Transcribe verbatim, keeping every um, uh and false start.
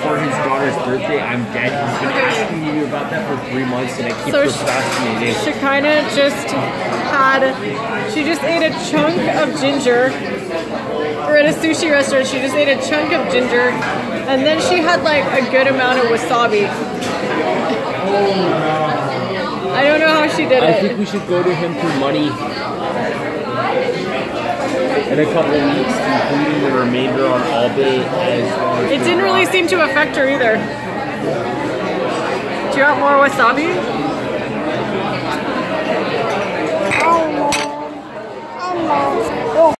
for his daughter's birthday, I'm dead. He's been asking me about that for three months and I keep so procrastinating. She kind of just had, she just ate a chunk of ginger. We're at a sushi restaurant, she just ate a chunk of ginger and then she had like a good amount of wasabi. I don't know how she did it. I think we should go to him for money in a couple of weeks, including the remainder on all day as well as it didn't really seem to affect her either. Do you want more wasabi? I love, I love.